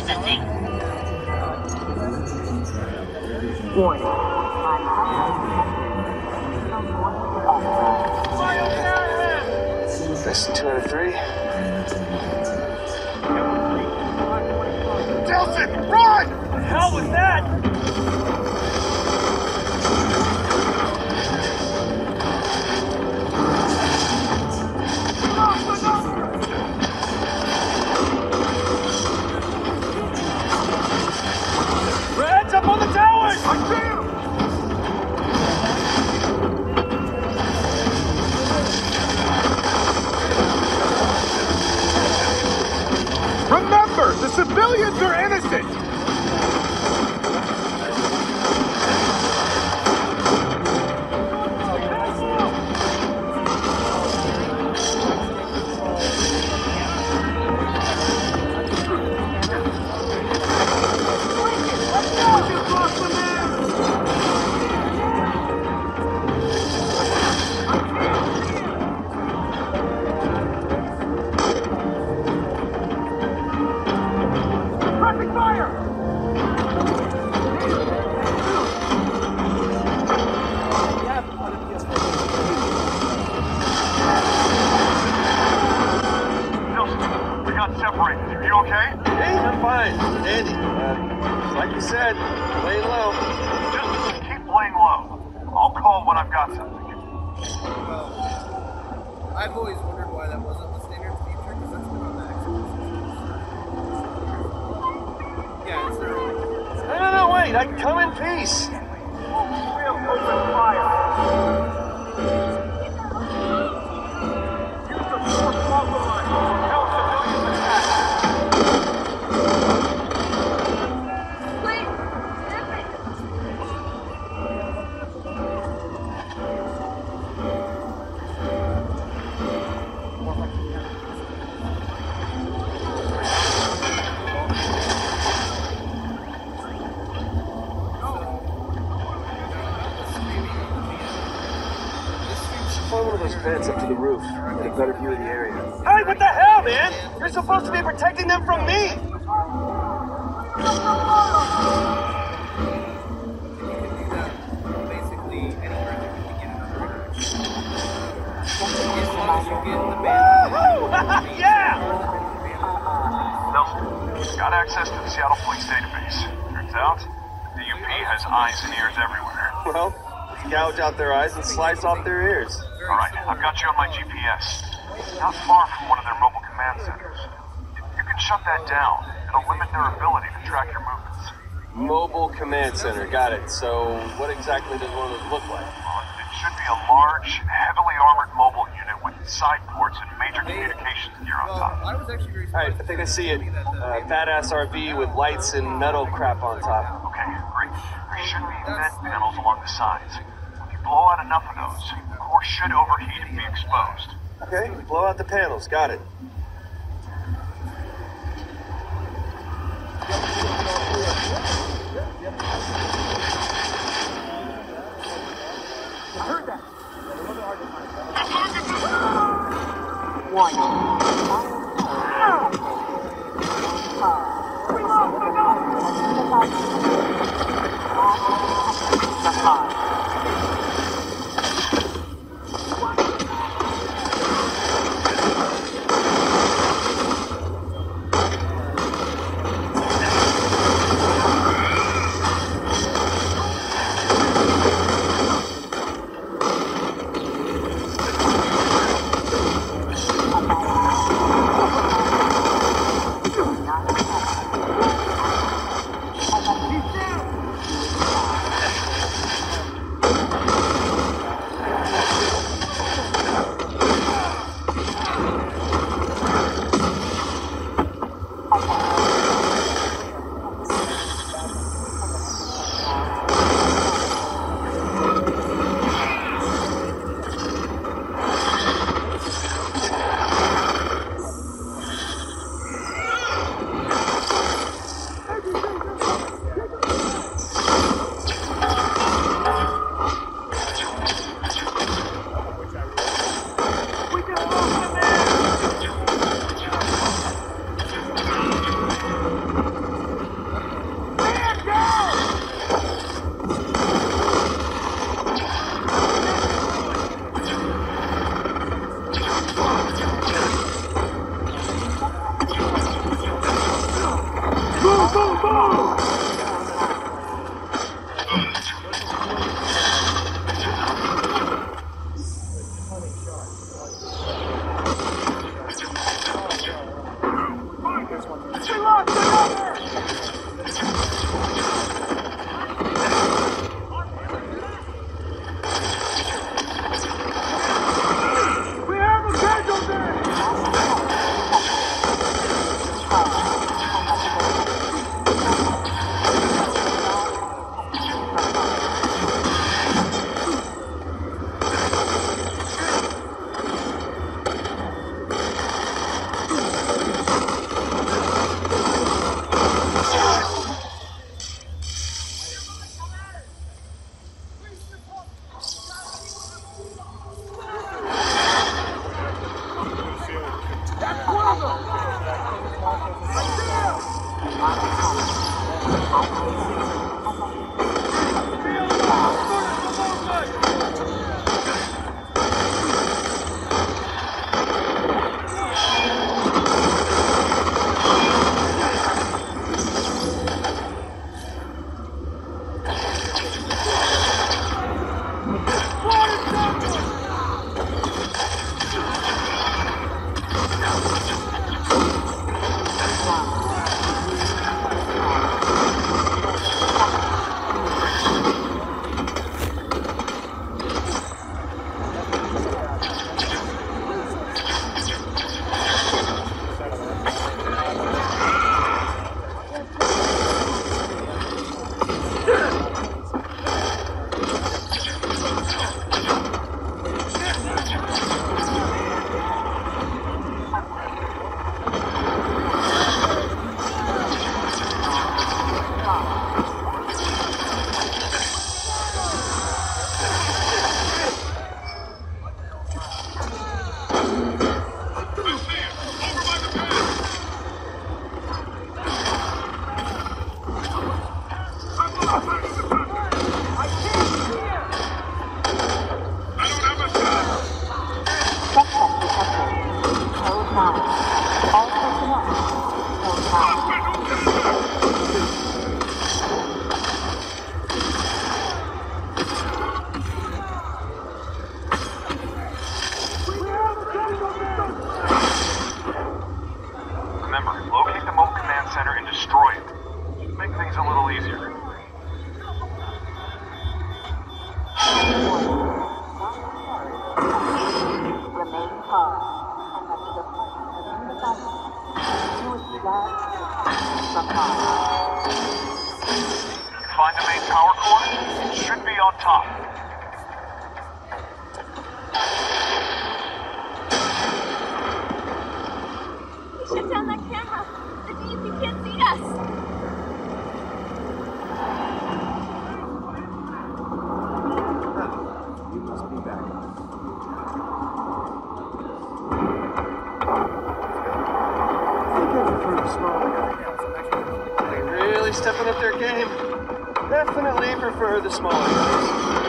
Processing. Warning. That's 2 out of 3. Delson, run! The hell was that? Reds up on the towers! I see him! Remember, the civilians are innocent! I've always wondered why that wasn't the standard feature, because that's been on the Xbox. Yeah, it's there. No, wait, I can come in peace. We'll open fire. Use the force multiplier. Tell civilians attack. Wait! Stop it! Climb one of those vents up to the roof. Get a better view of the area. Hey, what the hell, man? You're supposed to be protecting them from me! Basically, anywhere that you can get another as long as you get the Woohoo! Yeah! Nelson, got access to the Seattle Police database. Turns out, the UP has eyes and ears everywhere. Well, let's gouge out their eyes and slice off their ears. Alright, I've got you on my GPS. Not far from one of their mobile command centers. If you can shut that down, it'll limit their ability to track your movements. Mobile command center, got it. So, what exactly does one of those look like? Well, it should be a large, heavily armored mobile unit with side ports and major communications gear on top. I was actually very Alright, I think I see it. Fat-ass RV with lights and metal crap on top. Okay, great. There should be vent panels along the sides. If you blow out enough of those, the core should overheat and be exposed. Okay, blow out the panels, got it. I heard that. Warning. Remember, locate the Mobile Command Center and destroy it. Should make things a little easier. Remain calm and let the department of the body use that You find the main power cord? It should be on top. Shut down that camera. The DEP can't see us. You must be back. I think I prefer the smaller guy. They're really stepping up their game. Definitely prefer the smaller guys.